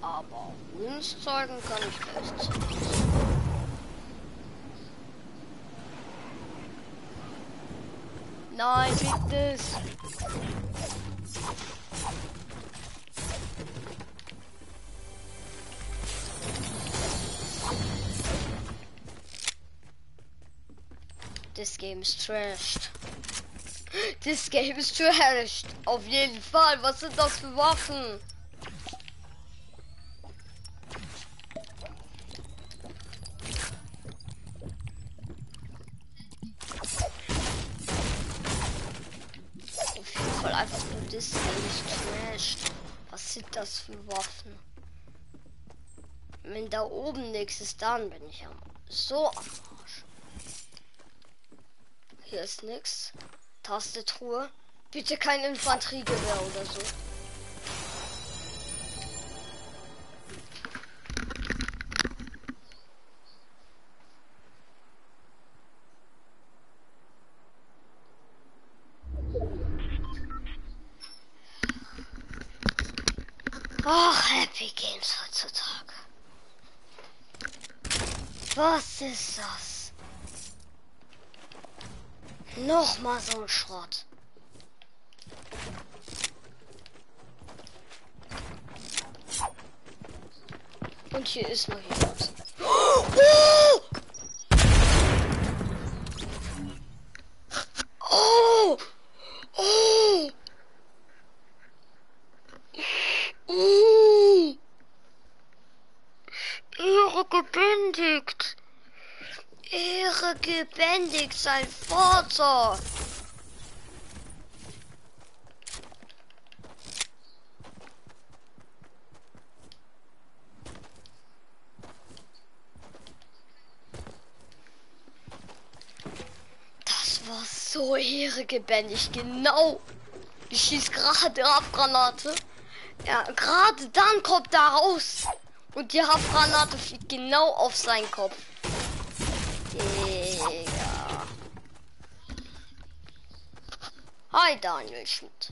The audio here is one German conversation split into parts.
Aber uns zeigen kann ich das. Nein, kriegt es. This game is trashed. This game is trashed. Auf jeden Fall. Was sind das für Waffen? Auf jeden Fall einfach nur this game is trashed. Was sind das für Waffen? Wenn da oben nichts ist, dann bin ich so am Arsch. Hier ist nichts. Taste-Truhe. Bitte kein Infanteriegewehr oder so. Ach, Happy Games heutzutage. Was ist das? Nochmal so ein Schrott. Und hier ist noch jemand. Oh! Oh! Oh! Oh! Ehre gebändigt. Ehre gebändigt, sein Vater. Das war so Ehre gebändigt, genau. Ich schieß gerade Haftgranate. Ja, gerade dann kommt er raus. Und die Haftgranate fliegt genau auf seinen Kopf. Digga. Hi Daniel Schmidt.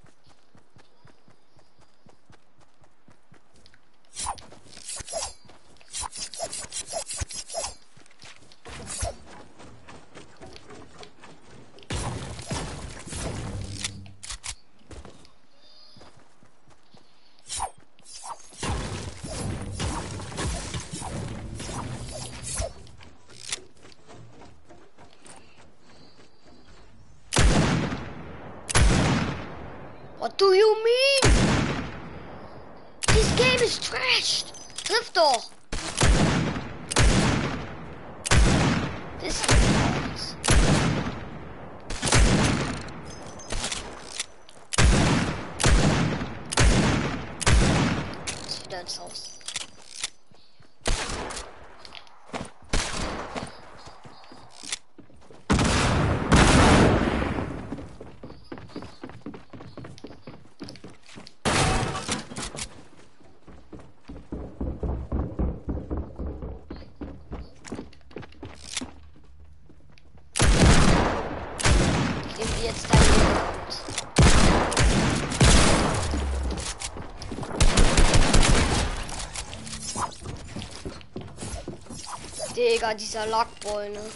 What do you mean? This game is trashed. Triff doch. Das ist alles. Jetzt wieder ins Haus. Digga, dieser Lackboy, ne?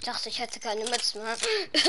dachte, ich hätte keine Mütze mehr.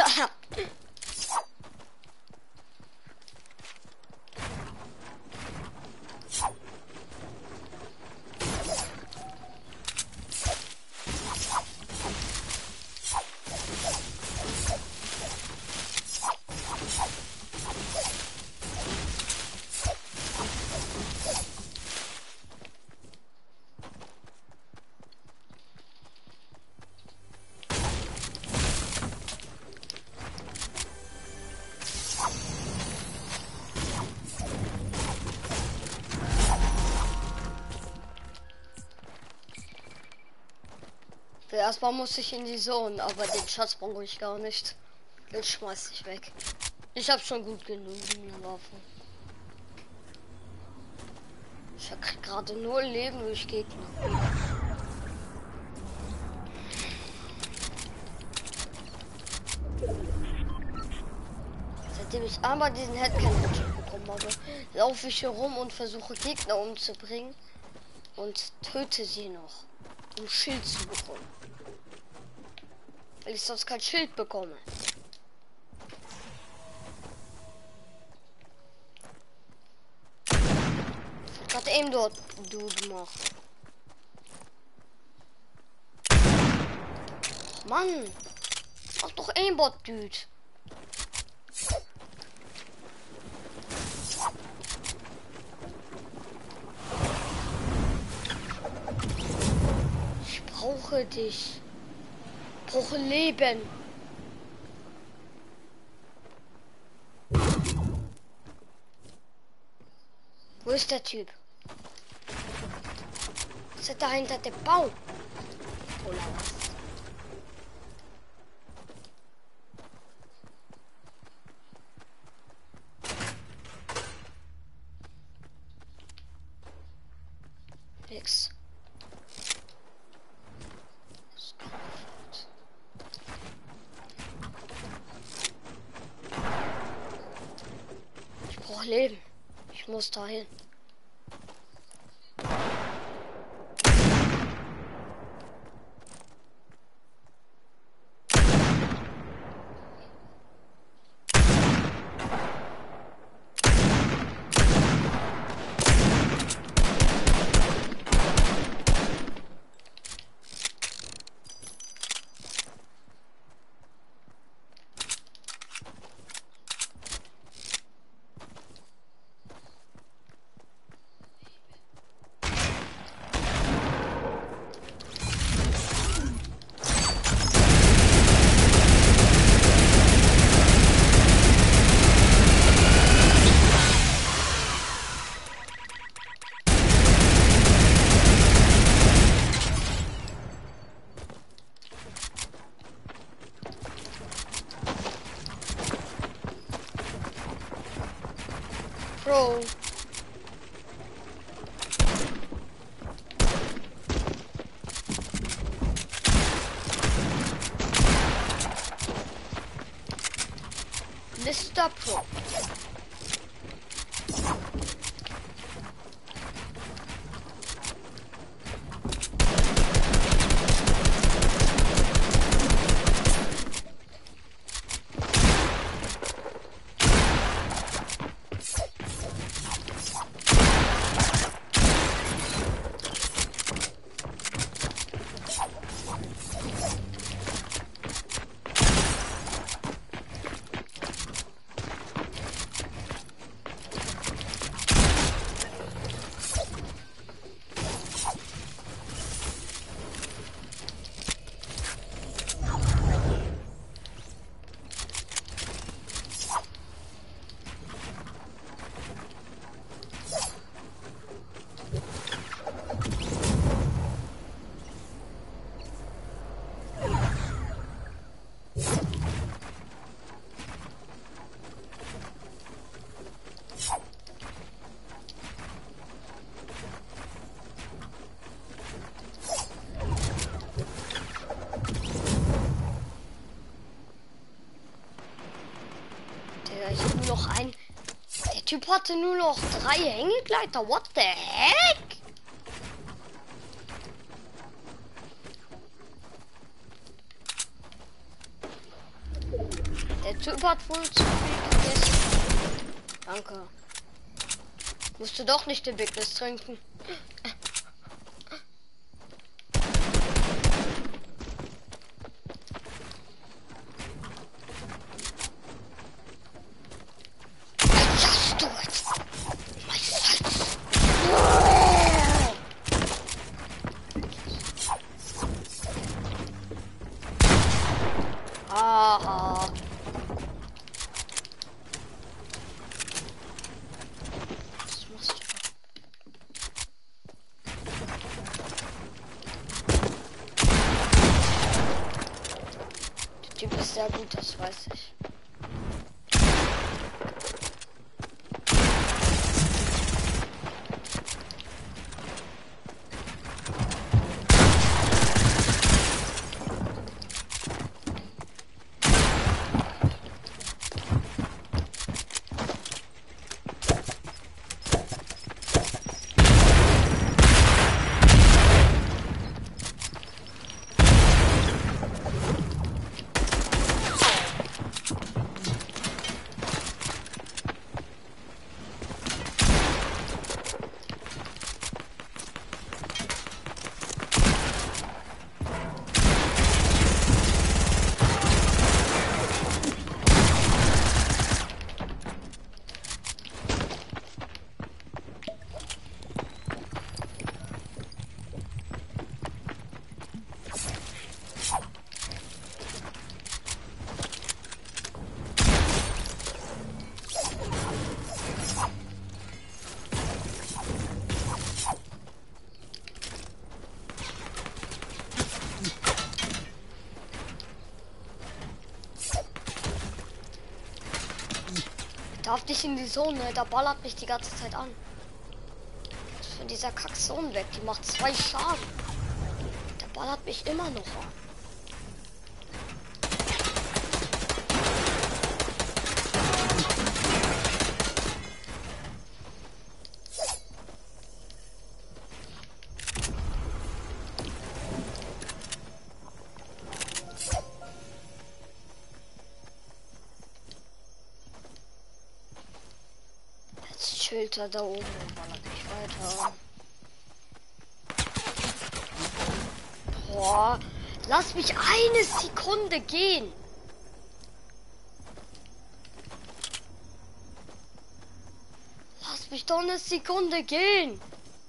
Erstmal muss ich in die Zone, aber den Schatz brauche ich gar nicht. Den schmeiß ich weg. Ich habe schon gut genug Waffe. Ich habe gerade nur Leben durch Gegner. Seitdem ich einmal diesen Headcannon bekommen habe, laufe ich hier rum und versuche Gegner umzubringen und töte sie noch, um Schild zu bekommen. Weil ich sonst kein Schild bekomme. Hat eben dort du gemacht. Ach Mann, mach doch Aimbot, Dude. Ich brauche dich. Ich brauche Leben. Wo ist der Typ? Ist er da hinter dem Baum? Oder was? Nix. Ich brauche Leben. Ich muss dahin. Bro. Mr. Pro. Ich hab nur noch ein. Der Typ hatte nur noch 3 Hängegleiter. What the heck? Typ hat wohl zu viel gegessen. Danke. Musst du doch nicht den Bigness trinken. Aha. Was machst du? Der Typ ist sehr gut, das weiß ich. Darf dich in die Zone, da ballert mich die ganze Zeit an. Von dieser Kackzone weg, die macht 2 Schaden. Der ballert mich immer noch an. Chillt er da oben und ballert nicht weiter. Boah, lass mich eine Sekunde gehen. Lass mich doch eine Sekunde gehen.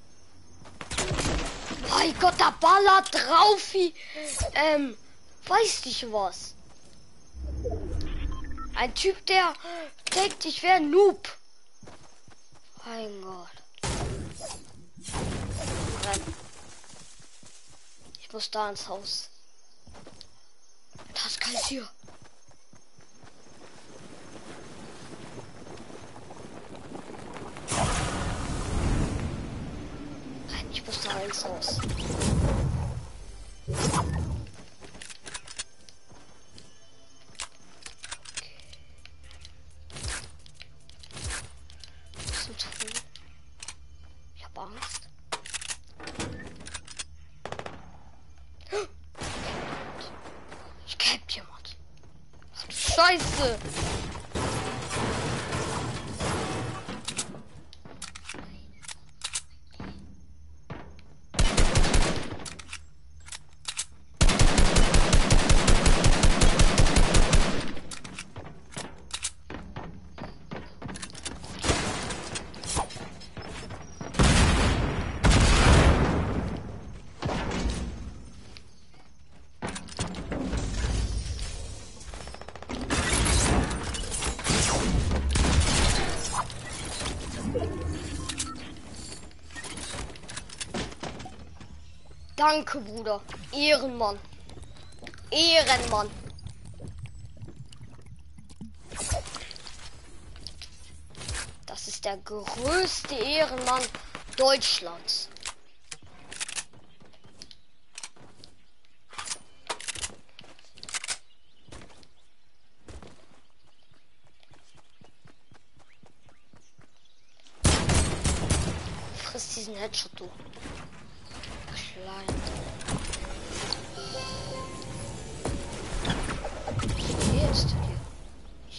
Mein Gott, da ballert drauf wie, weiß nicht was. Ein Typ, der denkt, ich wäre Noob. Mein Gott. Renn. Ich muss da ins Haus. Das kann ich hier. Nein, ich muss da ins Haus. Ich hab Angst. Ich kämpfe jemand. Ach du Scheiße. Danke, Bruder. Ehrenmann. Ehrenmann. Das ist der größte Ehrenmann Deutschlands. Friss diesen Headshot, du. Klein. Wie geht's dir?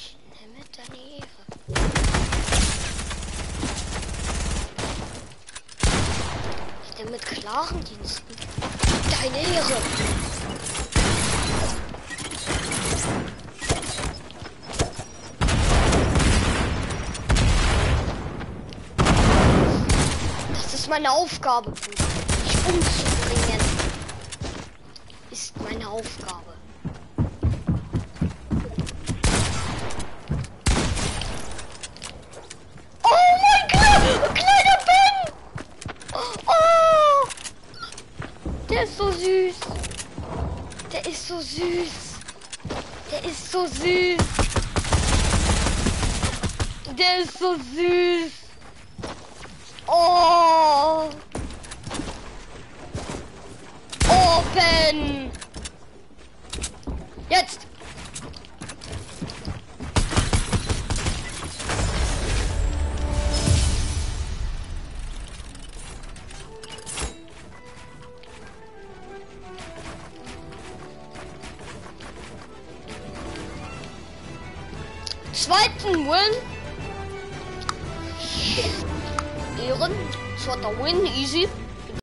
Warendiensten. Deine Ehre. Das ist meine Aufgabe, Bruder. Dich umzubringen. Ist meine Aufgabe. Oh mein Gott! Kleiner Ben! Oh! Der ist so süß. Der ist so süß. Der ist so süß. Der ist so süß. Oh. Oh, Ben. Jetzt. Zweiten Win. Ehren. Zweiter Win, easy.